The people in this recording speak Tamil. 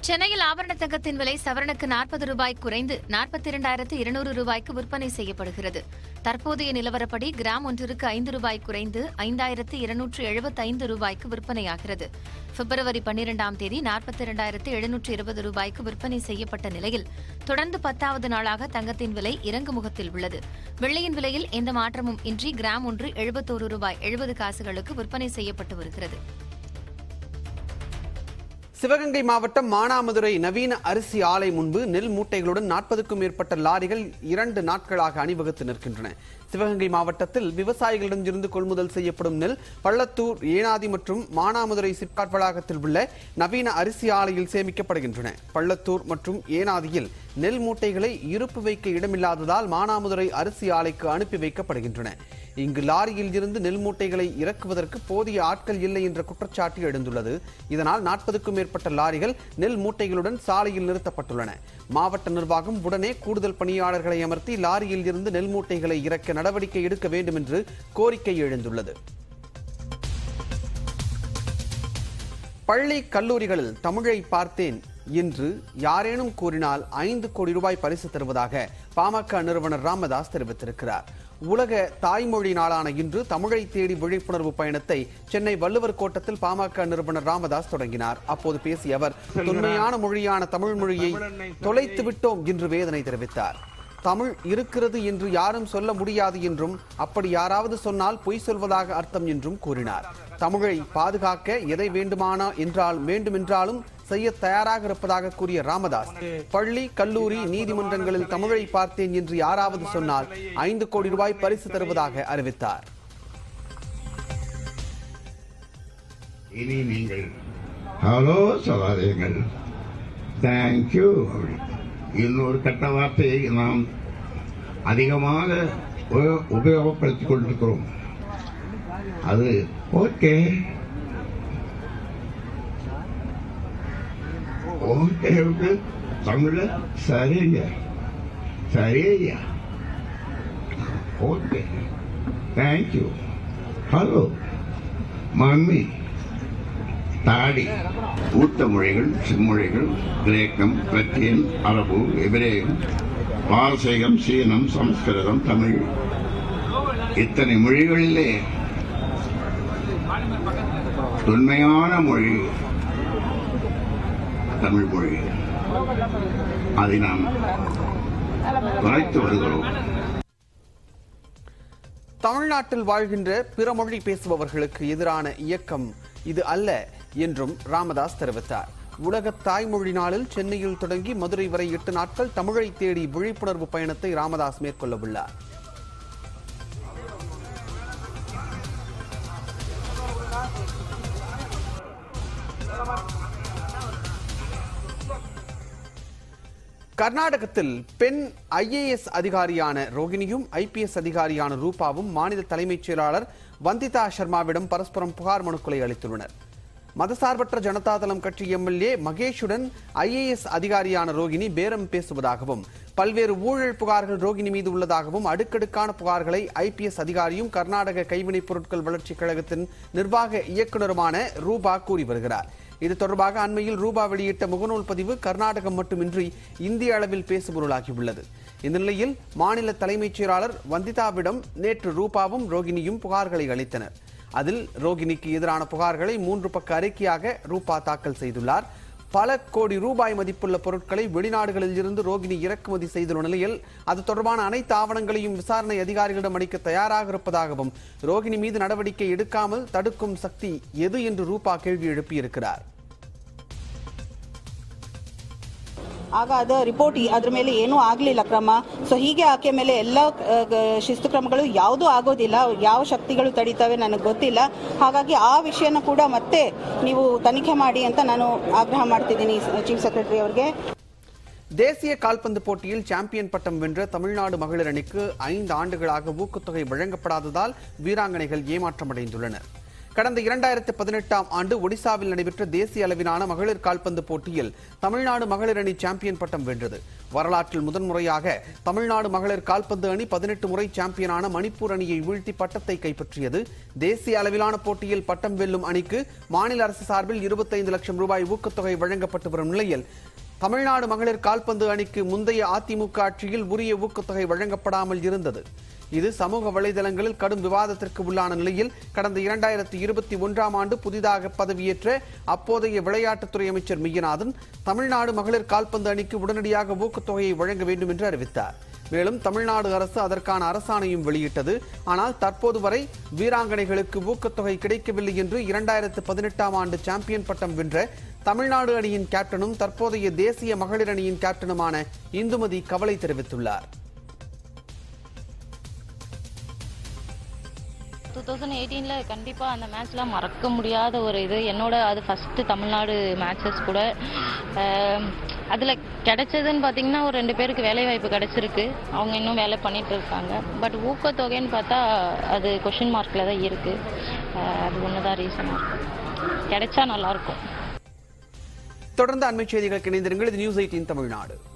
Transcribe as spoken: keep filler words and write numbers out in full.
சென்னையில் ஆபரண தங்கத்தின் விலை சவரனுக்கு நாற்பது ரூபாய் குறைந்து நாற்பத்தி இரண்டாயிரத்து இருநூறு ரூபாய்க்கு விற்பனை செய்யப்படுகிறது. தற்போதைய நிலவரப்படி கிராம் ஒன்றிற்கு ஐந்து ரூபாய் குறைந்து ஐந்தாயிரத்து இருநூற்று எழுபத்தி ஐந்து ரூபாய்க்கு விற்பனையாகிறது. பிப்ரவரி பன்னிரண்டாம் தேதி நாற்பத்தி இரண்டாயிரத்து எழுநூற்று இருபது ரூபாய்க்கு விற்பனை செய்யப்பட்ட நிலையில் தொடர்ந்து பத்தாவது நாளாக தங்கத்தின் விலை இறங்குமுகத்தில் உள்ளது. வெள்ளியின் விலையில் எந்த மாற்றமும் இன்றி கிராம் ஒன்று எழுபத்தோரு ரூபாய் எழுபது காசுகளுக்கு விற்பனை செய்யப்பட்டு வருகிறது. சிவகங்கை மாவட்டம் மானாமதுரை நவீன அரிசி ஆலை முன்பு நெல் மூட்டைகளுடன் நாற்பதுக்கும் மேற்பட்ட லாரிகள் இரண்டு நாட்களாக அணிவகுத்து நிற்கின்றன. சிவகங்கை மாவட்டத்தில் விவசாயிகளிடமிருந்து கொள்முதல் செய்யப்படும் நெல் பள்ளத்தூர், ஏனாதி மற்றும் மானாமதுரை சிப்காட் வளாகத்தில் உள்ள நவீன அரிசி ஆலையில் சேமிக்கப்படுகின்றன. பள்ளத்தூர் மற்றும் ஏனாதியில் நெல் மூட்டைகளை இருப்பு வைக்க இடமில்லாததால் மானாமதுரை அரிசி ஆலைக்கு அனுப்பி வைக்கப்படுகின்றன. இங்கு லாரியில் இருந்து நெல் மூட்டைகளை இறக்குவதற்கு போதிய ஆட்கள் இல்லை என்ற குற்றச்சாட்டு எழுந்துள்ளது. இதனால் நாற்பதுக்கும் மேற்பட்ட லாரிகள் நெல் மூட்டைகளுடன் சாலையில் நிறுத்தப்பட்டுள்ளன. மாவட்ட நிர்வாகம் உடனே கூடுதல் பணியாளர்களை அமர்த்தி லாரியில் இருந்து நெல் மூட்டைகளை இறக்க நடவடிக்கை எடுக்க வேண்டும் என்று கோரிக்கை எழுந்துள்ளது. பள்ளி கல்லூரிகளில் தமிழை பார்த்தேன் என்று யாரேனும் கூறினால் ஐந்து கோடி ரூபாய் பரிசு தருவதாக பாமக நிறுவனர் ராமதாஸ் தெரிவித்திருக்கிறார். உலக தாய்மொழி நாளான இன்று தமிழை தேடி விழிப்புணர்வு பயணத்தை சென்னை வள்ளுவர் கோட்டத்தில் பாமக நிறுவனர் ராமதாஸ் தொடங்கினார். அப்போது பேசிய அவர் தொன்மையான மொழியான தமிழ் மொழியை தொலைத்து விட்டோம் என்று வேதனை தெரிவித்தார். தமிழ் இருக்கிறது என்று யாரும் சொல்ல முடியாது என்றும் அப்படி யாராவது சொன்னால் பொய் சொல்வதாக அர்த்தம் என்றும் கூறினார். தமிழை பாதுகாக்க எதை வேண்டுமானா என்றால் வேண்டுமென்றாலும் செய்ய தயாராக இருப்பதாக கூறிய ராமதாஸ், பள்ளி, கல்லூரி, நீதிமன்றங்களில் தமிழை பார்த்தேன் என்று யாராவது சொன்னால் ஐந்து கோடி ரூபாய் பரிசு தருவதாக அறிவித்தார். இனி நீங்கள் ஹலோ சொல்லாதீர்கள், தேங்க்யூ. இன்னொரு கட்ட வார்த்தையை நாம் அதிகமாக உபயோகப்படுத்திக் கொண்டிருக்கிறோம். அது ஓகே ஓகே தமிழ சரிங்க சரியா ஓகே தேங்க்யூ ஹலோ மம்மி தாடி. மூத்த மொழிகள் செம்மொழிகள் கிரேக்கம், லத்தீன், அரபு, எபிரேயம், பாரசீகம், சீனம், சமஸ்கிருதம், தமிழ், இத்தனை மொழிகளிலே தொன்மையான மொழி தமிழ் மொழி. அதை நாம் தொலைத்து வருகிறோம். தமிழ்நாட்டில் வாழ்கின்ற பிற மொழி பேசுபவர்களுக்கு எதிரான இயக்கம் இது அல்ல என்றும் ராமதாஸ் தெரிவித்தார். உலக தாய்மொழி நாளில் சென்னையில் தொடங்கி மதுரை வரை எட்டு நாட்கள் தமிழை தேடி விழிப்புணர்வு பயணத்தை ராமதாஸ் மேற்கொள்ள உள்ளார். கர்நாடகத்தில் பெண் ஐஏஎஸ் அதிகாரியான ரோகிணியும் ஐபிஎஸ் அதிகாரியான ரூபாவும் மாநில தலைமைச் செயலாளர் வந்திதா சர்மாவிடம் பரஸ்பரம் புகார் மனுக்களை அளித்துள்ளனர். மதசார்பற்ற ஜனதாதளம் கட்சி எம்எல்ஏ மகேஷுடன் ஐஏஎஸ் அதிகாரியான ரோகிணி பேரம் பேசுவதாகவும் பல்வேறு ஊழல் புகார்கள் ரோகிணி மீது உள்ளதாகவும் அடுக்கடுக்கான புகார்களை ஐபிஎஸ் அதிகாரியும் கர்நாடக கைவினைப் பொருட்கள் வளர்ச்சிக் கழகத்தின் நிர்வாக இயக்குநருமான ரூபா கூறி வருகிறார். இது தொடர்பாக அண்மையில் ரூபா வெளியிட்ட முகநூல் பதிவு கர்நாடகம் மட்டுமின்றி இந்திய அளவில் பேசுபொருளாகியுள்ளது. இந்த நிலையில் மாநில தலைமைச் செயலாளர் வந்திதாவிடம் நேற்று ரூபாவும் ரோகிணியும் புகார்களை அளித்தனர். அதில் ரோகிணிக்கு எதிரான புகார்களை மூன்று பக்க அறிக்கையாக ரூபா தாக்கல் செய்துள்ளார். பல கோடி ரூபாய் மதிப்புள்ள பொருட்களை வெளிநாடுகளில் இருந்து ரோகிணி இறக்குமதி செய்துள்ள நிலையில் அது தொடர்பான அனைத்து ஆவணங்களையும் விசாரணை அதிகாரிகளிடம் அளிக்க தயாராக இருப்பதாகவும் ரோகிணி மீது நடவடிக்கை எடுக்காமல் தடுக்கும் சக்தி எது என்று ரூபா கேள்வி எழுப்பியிருக்கிறார். ಆಗ ಅದು ರಿಪೋರ್ಟ್ ಅದ್ರ ಮೇಲೆ ಏನೂ ಆಗಲಿಲ್ಲ ಕ್ರಮ. ಸೊ ಹೀಗೆ ಆಕೆ ಮೇಲೆ ಎಲ್ಲ ಶಿಸ್ತು ಕ್ರಮಗಳು ಯಾವುದೂ ಆಗೋದಿಲ್ಲ, ಯಾವ ಶಕ್ತಿಗಳು ತಡೀತವೆ ನನಗೆ ಗೊತ್ತಿಲ್ಲ. ಹಾಗಾಗಿ ಆ ವಿಷಯನ ಕೂಡ ಮತ್ತೆ ನೀವು ತನಿಖೆ ಮಾಡಿ ಅಂತ ನಾನು ಆಗ್ರಹ ಮಾಡ್ತಿದ್ದೀನಿ ಚೀಫ್ ಸೆಕ್ರೆಟರಿ ಅವರಿಗೆ. தேசிய கால்பந்து போட்டியில் சாம்பியன் பட்டம் வென்ற தமிழ்நாடு மகளிர் அணிக்கு ஐந்து ஆண்டுகளாக ஊக்கத்தொகை வழங்கப்படாததால் வீராங்கனைகள் ஏமாற்றமடைந்துள்ளனர். கடந்த இரண்டாயிரத்தி பதினெட்டாம் ஆண்டு ஒடிசாவில் நடைபெற்ற தேசிய அளவிலான மகளிர் கால்பந்து போட்டியில் தமிழ்நாடு மகளிர் அணி சாம்பியன் பட்டம் வென்றது. வரலாற்றில் முதன்முறையாக தமிழ்நாடு மகளிர் கால்பந்து அணி பதினெட்டு முறை சாம்பியனான மணிப்பூர் அணியை வீழ்த்தி பட்டத்தை கைப்பற்றியது. தேசிய அளவிலான போட்டியில் பட்டம் வெல்லும் அணிக்கு மாநில அரசு சார்பில் இருபத்தைந்து லட்சம் ரூபாய் ஊக்கத்தொகை வழங்கப்பட்டு வரும் நிலையில் தமிழ்நாடு மகளிர் கால்பந்து அணிக்கு முந்தைய அதிமுக ஆட்சியில் உரிய ஊக்கத்தொகை வழங்கப்படாமல் இருந்தது. இது சமூக வலைதளங்களில் கடும் விவாதத்திற்கு உள்ளான நிலையில் கடந்த இரண்டாயிரத்தி இருபத்தி ஒன்றாம் ஆண்டு புதிதாக பதவியேற்ற அப்போதைய விளையாட்டுத்துறை அமைச்சர் மெய்யநாதன் தமிழ்நாடு மகளிர் கால்பந்து அணிக்கு உடனடியாக ஊக்கத்தொகையை வழங்க வேண்டும் என்று அறிவித்தார். மேலும் தமிழ்நாடு அரசு அதற்கான அரசாணையும் வெளியிட்டது. ஆனால் தற்போது வரை வீராங்கனைகளுக்கு ஊக்கத்தொகை கிடைக்கவில்லை என்று இரண்டாயிரத்து பதினெட்டாம் ஆண்டு சாம்பியன் பட்டம் வென்ற தமிழ்நாடு அணியின் கேப்டனும் தற்போதைய தேசிய மகளிர் அணியின் கேப்டனுமான இந்துமதி கவலை தெரிவித்துள்ளார். டூ தௌசண்ட் எயிட்டீனில் கண்டிப்பாக அந்த மேட்ச்லாம் மறக்க முடியாத ஒரு இது. என்னோட அது ஃபஸ்ட்டு தமிழ்நாடு மேட்சஸ் கூட. அதில் கிடைச்சதுன்னு பார்த்தீங்கன்னா ஒரு ரெண்டு பேருக்கு வேலை வாய்ப்பு கிடைச்சிருக்கு. அவங்க இன்னும் வேலை பண்ணிட்டு இருக்காங்க. பட் ஊக்கத்தொகைன்னு பார்த்தா அது கொஷின் மார்க்கில் தான் இருக்குது. அது ஒன்று தான் ரீசனாக இருக்கும். கிடைச்சா நல்லாயிருக்கும். தொடர்ந்து அண்மை செய்திகளுக்கு இணைந்திருங்கள். இது நியூஸ் எயிட்டீன் தமிழ்நாடு.